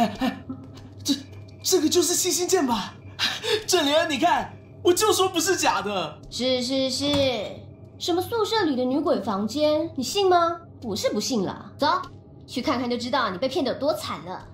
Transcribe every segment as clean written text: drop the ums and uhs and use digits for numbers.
这个就是七星剑吧？郑连恩，你看，我就说不是假的。 是，什么宿舍里的女鬼房间，你信吗？我是不信了。走，去看看就知道你被骗得有多惨了。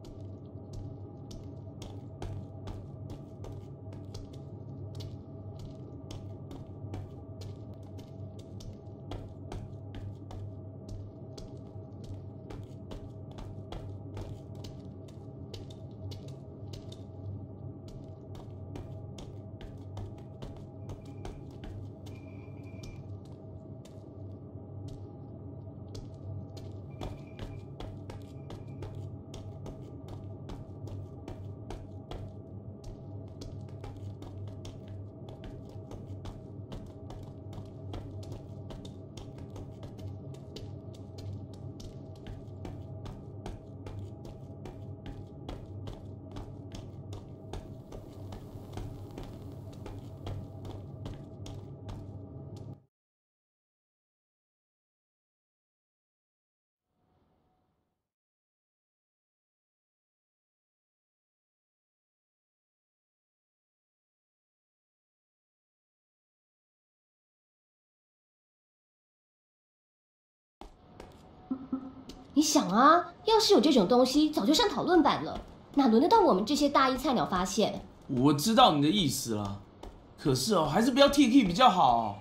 你想啊，要是有这种东西，早就上讨论版了，哪轮得到我们这些大一菜鸟发现？ 我知道你的意思了，可是哦，还是不要 TK 比较好。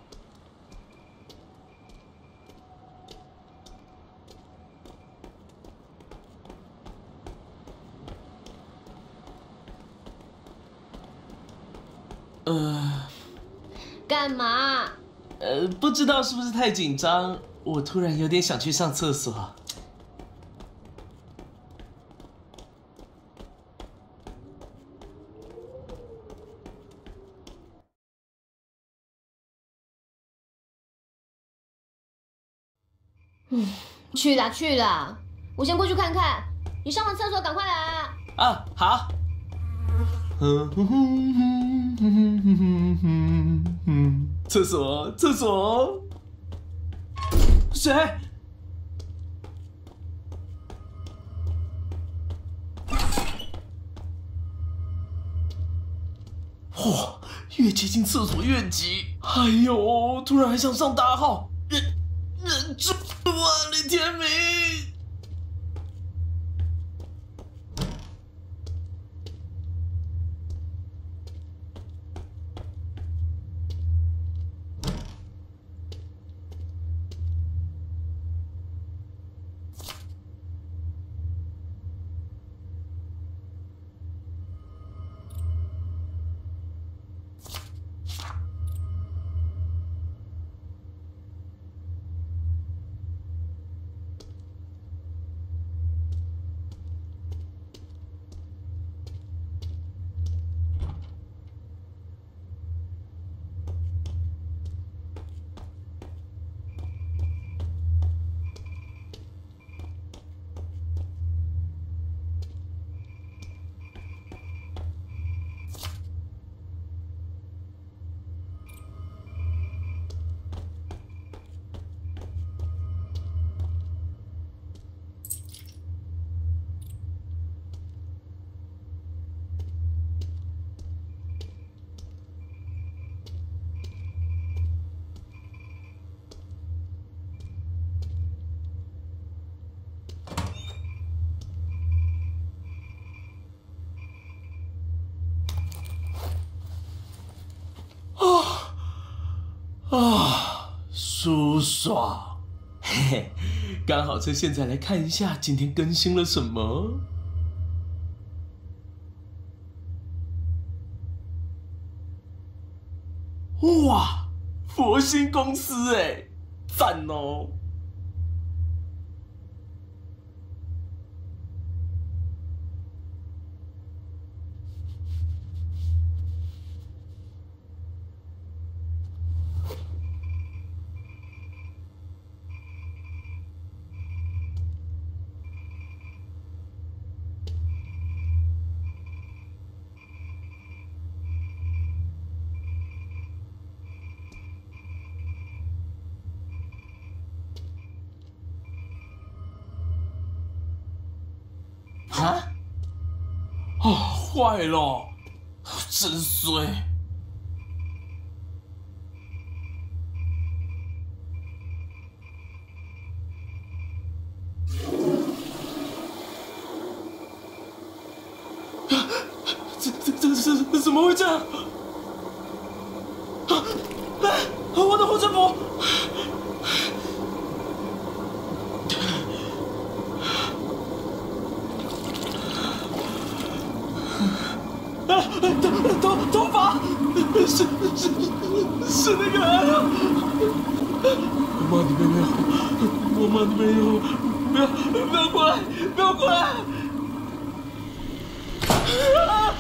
干嘛？ 不知道是不是太紧张，我突然有点想去上厕所。 去啦，我先过去看看。你上完厕所赶快来啊！ 啊，好。厕所，谁？哇，越接近厕所越急。哎呦，突然还想上大号，忍住啊，李天明！舒爽，嘿嘿，刚好趁现在来看一下今天更新了什么。哇，佛心公司哎，赞哦！啊？ 哦，坏了，真衰！这怎么会这样？啊！我的护身符！头发，是那个！妈的没有，我妈的没有，不要过来，不要过来！啊！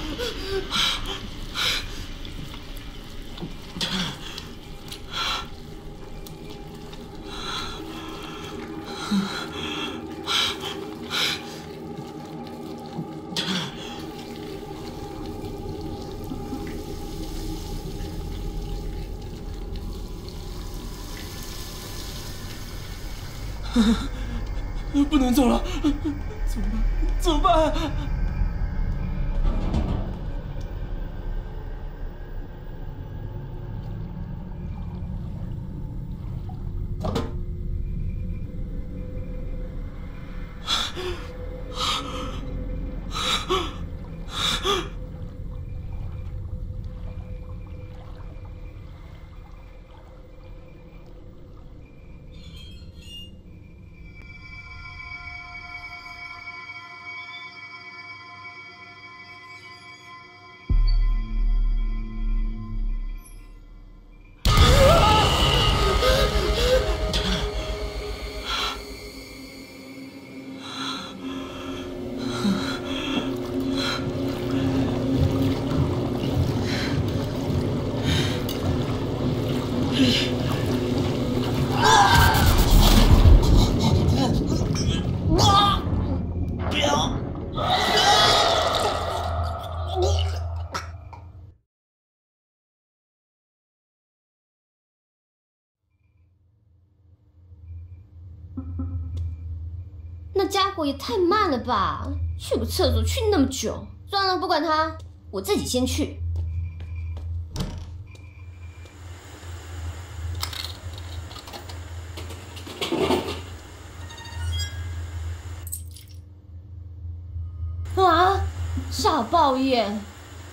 不能走了，怎么办？ 那家伙也太慢了吧！去个厕所去那么久，算了，不管他，我自己先去。啊！傻爆眼！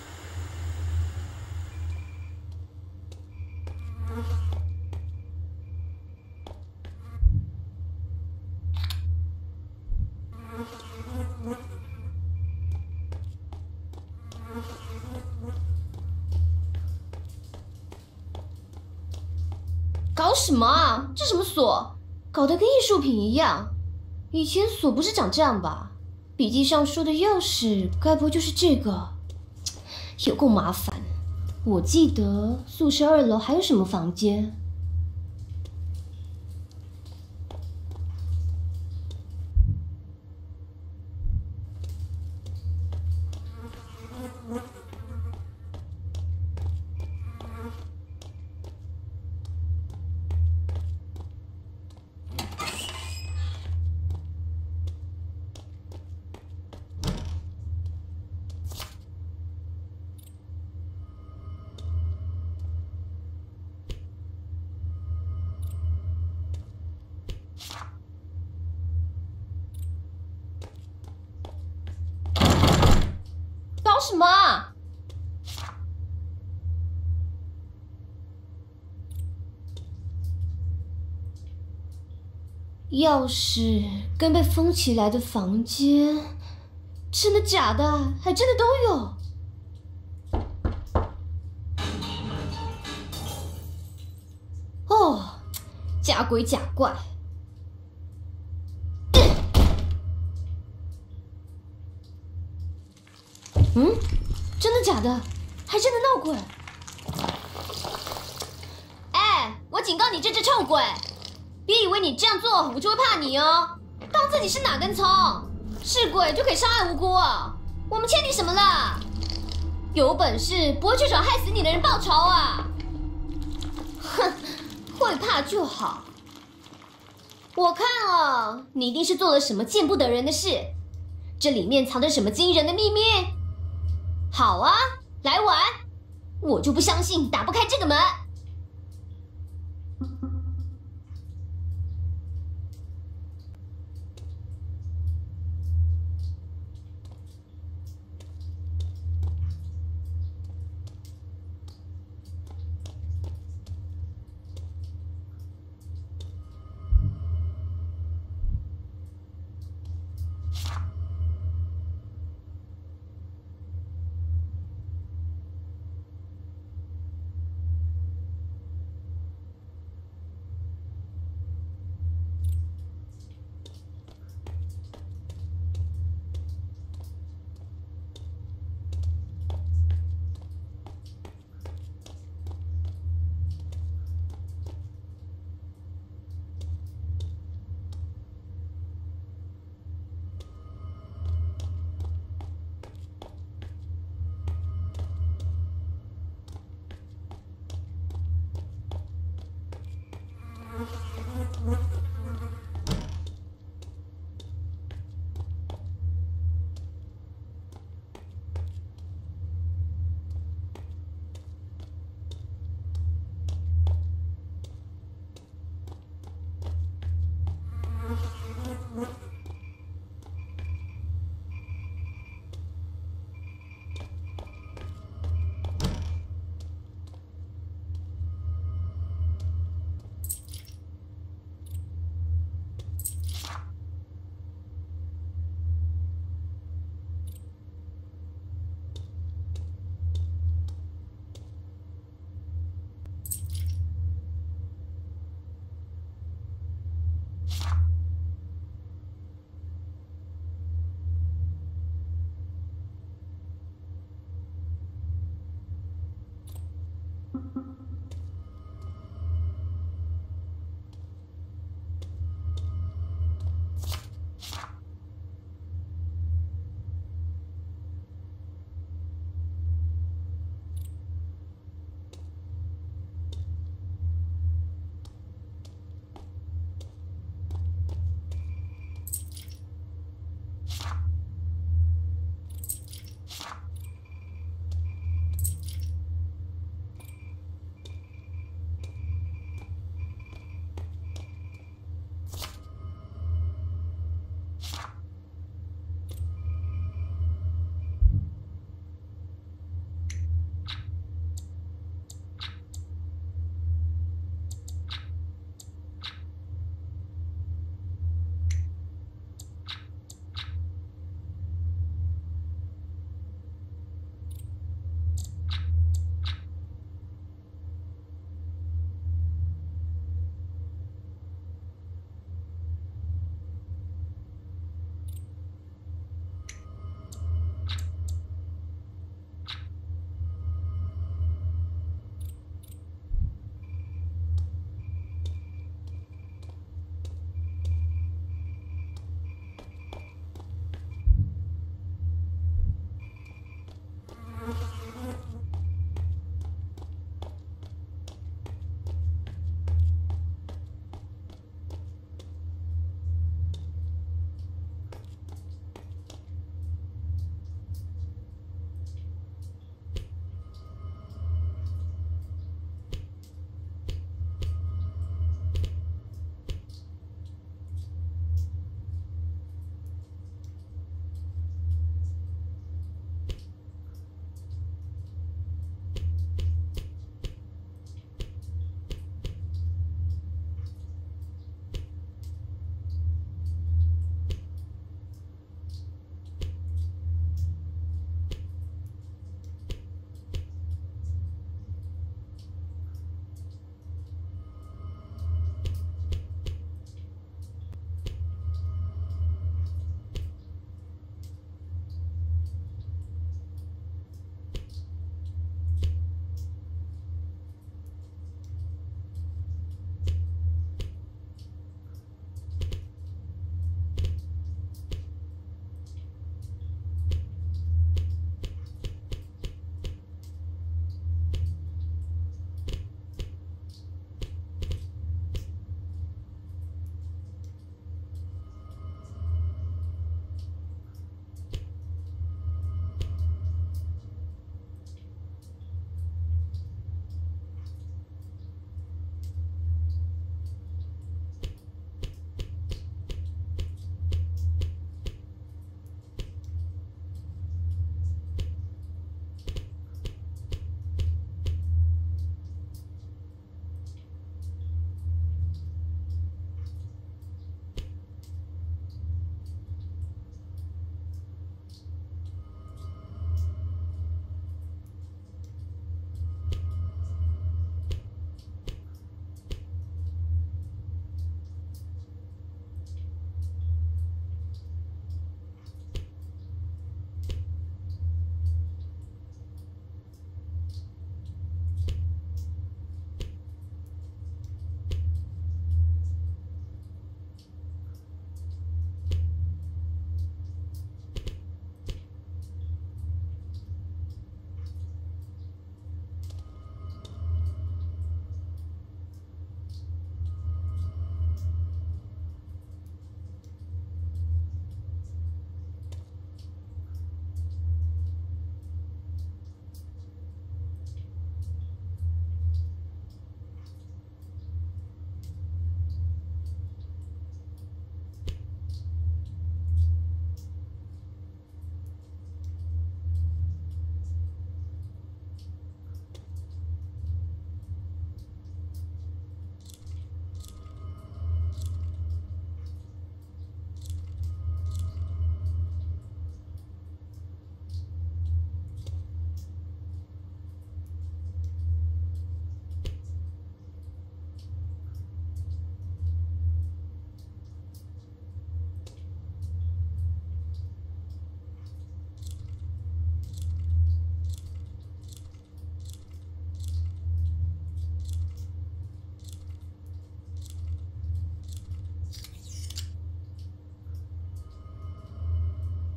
搞什么啊？这什么锁？搞得跟艺术品一样。以前锁不是长这样吧？笔记上说的钥匙，该不会就是这个？有够麻烦。我记得宿舍2楼还有什么房间？搞什么啊？钥匙跟被封起来的房间，真的假的？还真的都有。哦，假鬼假怪。嗯，真的假的？还真的闹鬼！哎，我警告你这只臭鬼，别以为你这样做我就会怕你哦。当自己是哪根葱？是鬼就可以伤害无辜啊？我们欠你什么了？有本事不会去找害死你的人报仇啊！哼，会怕就好。我看哦，你一定是做了什么见不得人的事，这里面藏着什么惊人的秘密？ 好啊，来玩！我就不相信打不开这个门。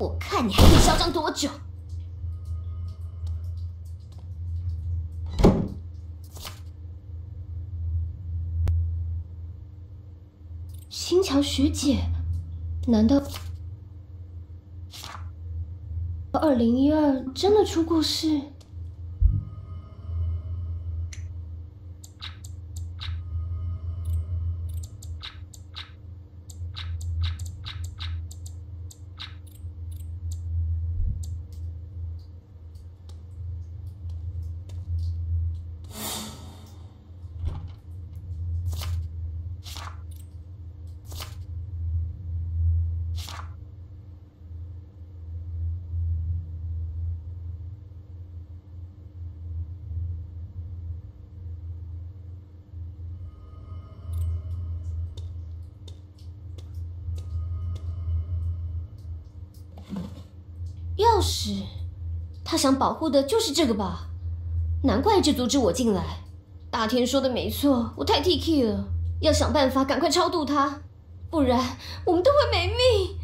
我看你还可以嚣张多久？新桥学姐，难道2012真的出过事？钥匙，他想保护的就是这个吧？难怪一直阻止我进来。大天说的没错，我太 T K 了，要想办法赶快超度他，不然我们都会没命。